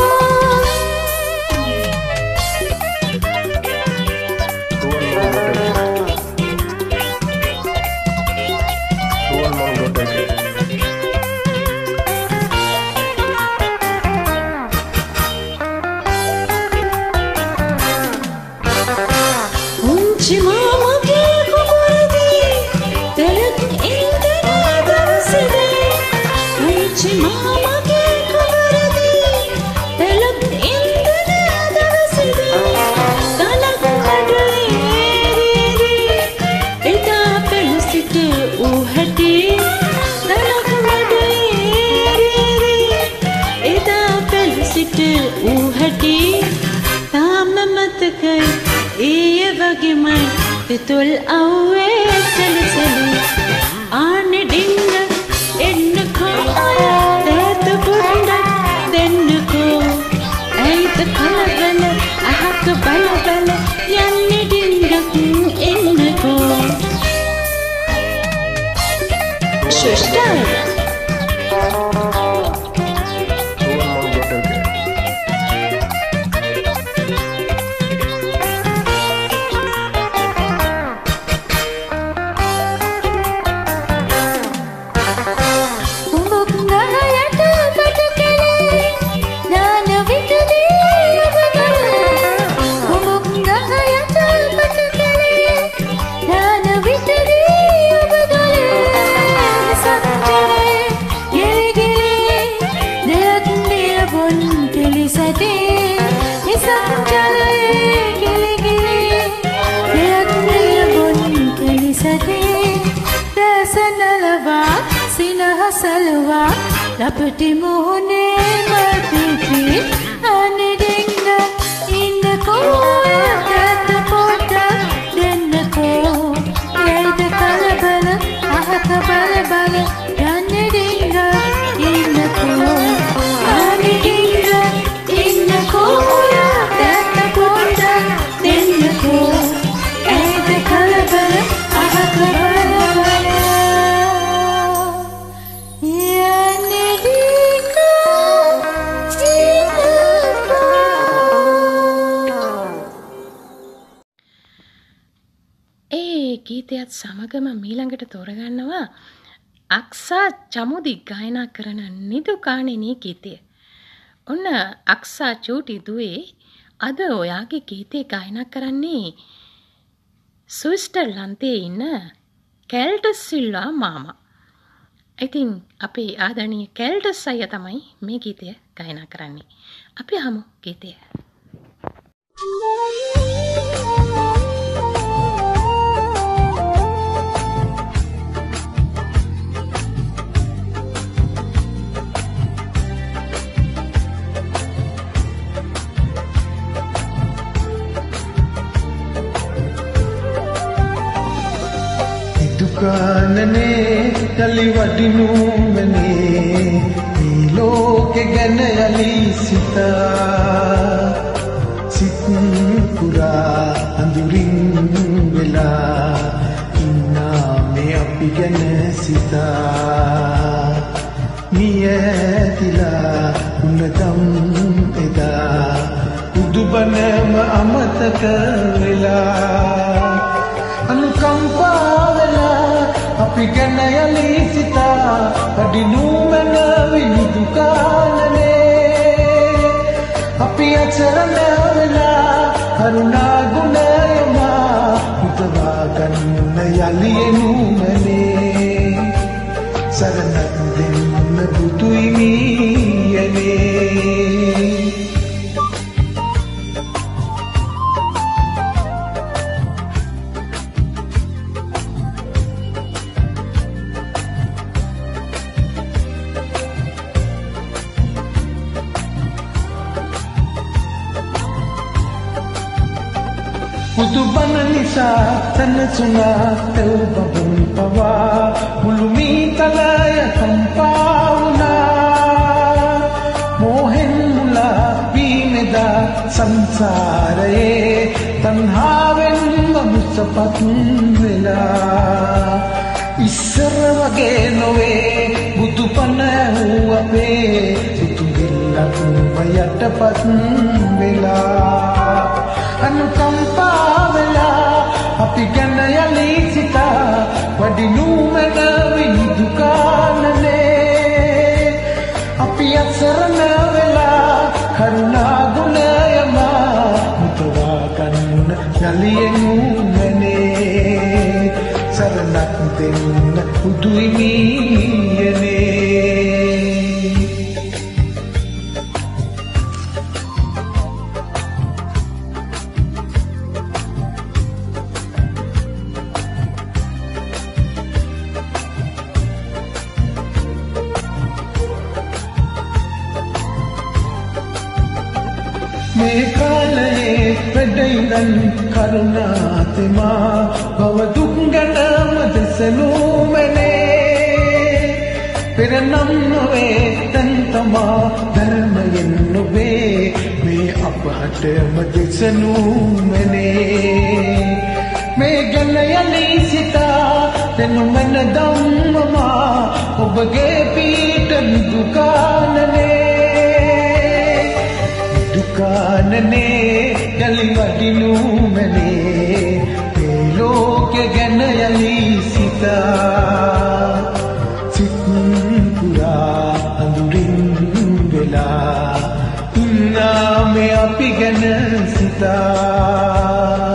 උන්චි මාමගේ කුමරදී තලක් ඉඳලා දවසදී. උන්චි මාමගේ කුමරදී තලක් ඉඳලා දවසදී. තලක් කඩේදී එදා පෙළසිට උහැටි. තලක් කඩේදී එදා පෙළසිට උහැටි. තාම මතකයි ඒ වගේමයි පිටුල් අවුවේ සැලසලි. ආනේ ඩිංග එන්නකෝ ඔය දෙත පොඩ්ඩක් දෙන්නකෝ. ඇයිද කලබල අහක බල බල යන්නේ ඩිංගක් එන්නකෝ. ශුෂ්ටයි බොන් කෙලිසැටේ ඉසක් ජලයේ කිලි කිලි දෙයක් නිය බොන් කෙලිසැටේ දැසනලවා සිනහසලවා ලපටි මුහුණේ මල්පිපි අනෙඩින්න ඉන්නකෝ ඇත පොට දෙන්නකෝ ඒද කලබල අහක බල බල යන්නෙඩින්න ඉන්නකෝ අනෙඩින්න ඉන්නකෝ ඇත පොට දෙන්නකෝ ඒද කලබල අහක බල ගීතයත් සමගම මීළඟට තෝරගන්නවා අක්සා චමුදි ගායනා කරන නිදුකාණෙනී ගීතය. ඔන්න අක්සා චූටි දුවේ අද ඔයාගේ ගීතේ ගායනා කරන්නේ ස්විට්සර්ලන්තයේ ඉන්න කැල්ටස් සිල්වා මාමා. ඉතින් අපේ ආදරණීය කැල්ටස් අයියා තමයි මේ ගීතය ගායනා කරන්නේ. අපි අහමු ගීතය. දුකානනේ යලි වඩිනු මනේ මේ ලෝකෙ ගැන යලි සිතා සිත් පුරා අඳුරින් වෙලා ඉන්නා මේ අපි ගැන සිතා නියතිලා උනදම් එදා උදුබනම අමතක වෙලා අනුකම්පා වෙලා අපි ගැන යලි සිතා වඩිනු මන විදුකානනේ අපි අචරණ වෙලා කරුණා ගුණයමා හිතවා ගන්න යලි එනු මනේ සරණක් දෙන්න බුදුයි මීයනේ උදුබන නිසා තනසුනා තෙල් බබුන් පවා මුළුමී තලය කම්පා වුණා මෝහෙන් මුලා වීමෙදා සංසාරයේ තණ්හාවෙන් මුසපත් වෙලා ඉස්සර වගේ නොවේ බුදුපණ වූ අපේ සිතුවිල්ලක් යටපත් වෙලා අනුකම්පා වෙලා අපි ගැන යලි සිතා වඩිනු මන විදුකානනේ අපි අසරණ වෙලා කරුණා ගුණයමා මුතවා ගන්න යලි එනු මනේ සරණක් දෙන්න උදුයි මීයනේ මේ කාලයේ වැඩයිදන් කරුණාතෙමා බව දුක් ගැනම දෙසනු මනේ පෙරනම් නොවේ තන් තමා ධර්මයෙන් නොවේ මේ අපහටම දෙසනු මනේ මේ ගැන යලි සිතා දෙනු මන ධම්මමා ඔබගේ පීඨ දුකානනේ දුකානනේ යලි වඩිනු මනේ මේ ලෝකෙ ගැන යලි සිතා සිත් පුරා අඳුරින් වෙලා ඉන්නා මේ අපි ගැන සිතා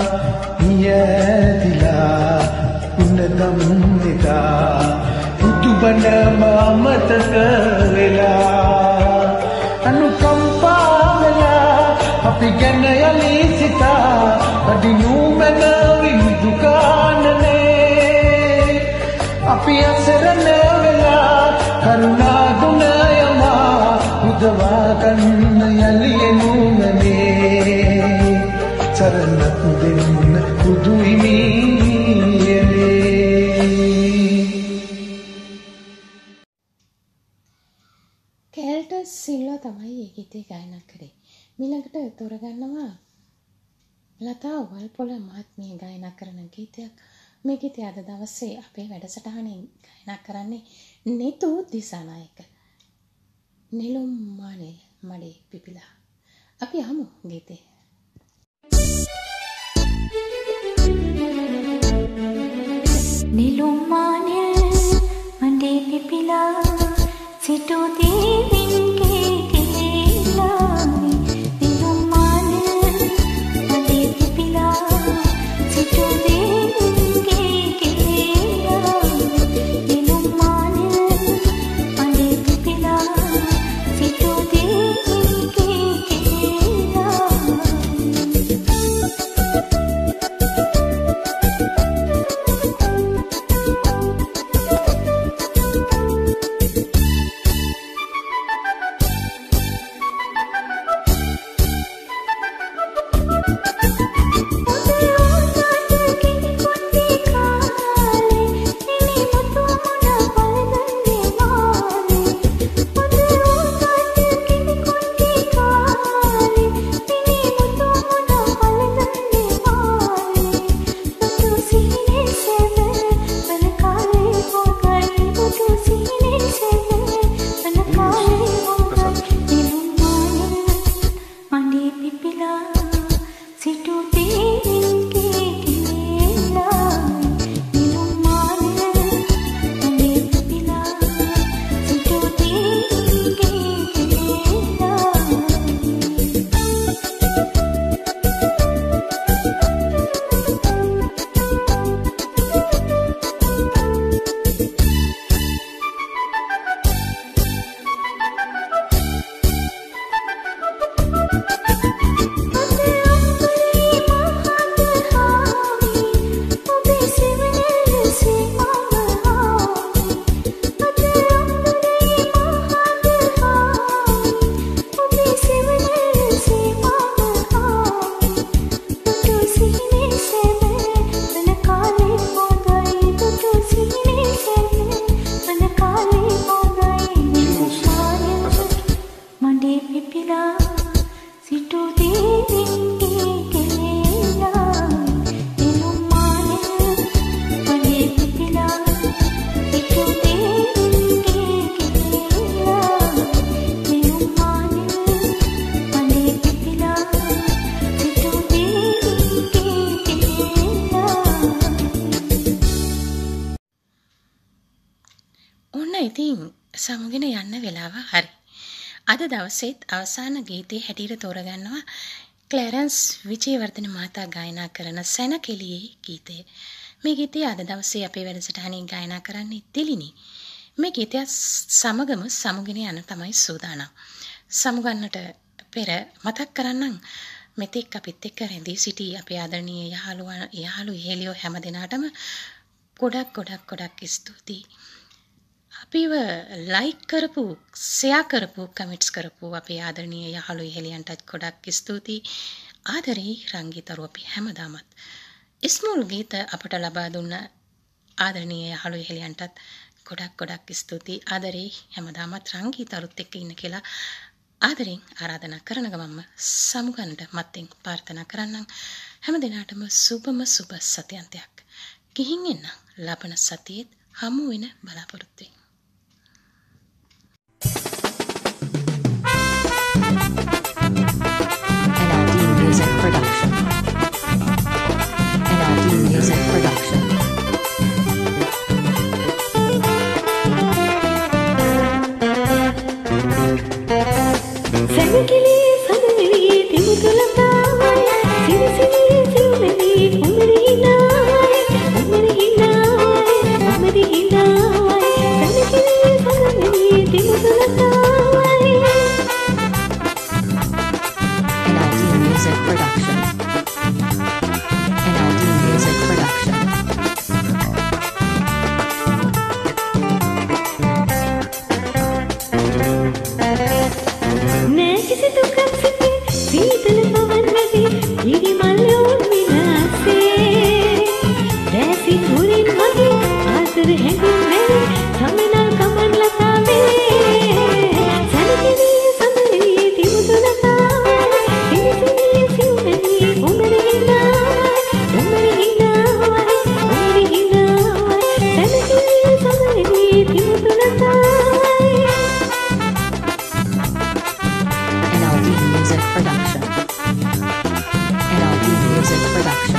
නියතිලා උනදම් එදා බුදුබණ මතක වෙලා අනුකම්පා අපි ගැන යලි සිතා අඩිනු මැන විදුකානනේ අපි අසරණ වෙලා කරුණා ගුණ යමා උදවා ගන්න යලි එනුමනේ සරණක් දෙන්න බුදු හිමියනේ කැල්ට සිල්වා තමයි ඒ ගීතේ ගායනා කරේ. ඊළඟට තෝරගන්නවා ලතා වල්පොල මහත්මිය ගායනා කරන ගීතයක්. මේ ගීතය අද දවසේ අපේ වැඩසටහනේ ගායනා කරන්නේ නිතු දිසානායක. නිලුම් මානේ මඩේ පිපිලා. අපි අහමු ගීතේ. නිලුම් මානේ මඩේ පිපිලා සිටු දේවින්ගේ කෙලෙලානි නිලුම් මානේ මඩේ පිපිලා සිටු දේවින්ගේ කෙලෙලානි නිලුම් මානේ මඩේ පිපිලා සිටු දේවින්ගේ කෙලෙලානි සමුගෙන යන්න වෙලාව හරි. අද දවසේත් අවසාන ගීතේ හැටියට තෝරගන්නවා ක්ලැරන්ස් විජේවර්ධන මහතා ගායනා කරන සැනකෙළියේ ගීතය. මේ ගීතය අද දවසේ අපේ වැඩසටහනින් ගායනා කරන්නේ තිලිනි. මේ ගීතය සමගම සමුගෙන යන තමයි සූදානම්. සමුගන්නට පෙර මතක් කරන්නම් මෙතෙක් අපිත් එක්ක රැඳී සිටි අපේ ආදරණීය යහළු හෙලියෝ හැම දිනාටම ගොඩක් ස්තුතියි. අපිව ලයික් කරපු, ෂෙයා කරපු, කමෙන්ට්ස් කරපු අපේ ආදරණීය යහළු හෙලියන්ටත් ගොඩක් ස්තුතියි. ආදරේ රංගීතරු අපි හැමදාමත් ඉස්මූල් ගීත අපට ලබා දුන්න ආදරණීය යහළු හෙලියන්ටත් ගොඩක් ස්තුතියි. ආදරේ හැමදාමත් රංගීතරුත් එක්ක ඉන්න කියලා ආදරෙන් ආරාධනා කරන ගමන්ම සමුගන්නට මත්තෙන් ප්‍රාර්ථනා කරන්නම්. හැම දිනාටම සුබම සුබ සතියන්තයක්. ගිහින් එන්න ලබන සතියේත් හමු වෙන බලාපොරොත්තු වෙන්න. NRD Music Production. NRD Production. NLD Music Production.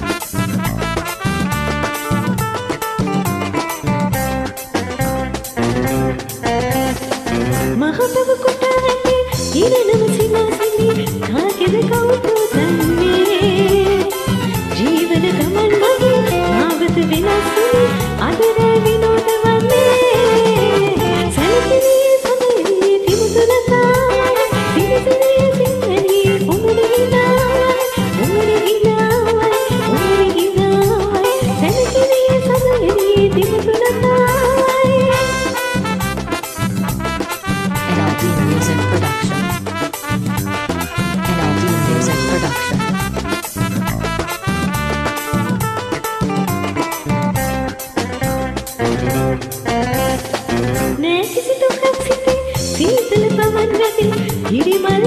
මහතව කොටන්නේ ඉරණම සිනාසිනි කාගෙද කවුද දන්නේ ජීවන ගමන් මගේ ආවත වෙනස්ුනේ අදර විනෝද වන්නේ සැලකිලි සමයේ තිමුතුනතා තිමුතුනේ සිංහලී උමර හිනාවයි සැලකිලි සමයේ තිමුතුනතා NLD Music Production. NLD Music Production. නෑ කිසි දුකක් සිතේ සීතල පවන් රැඳි හිරිමල්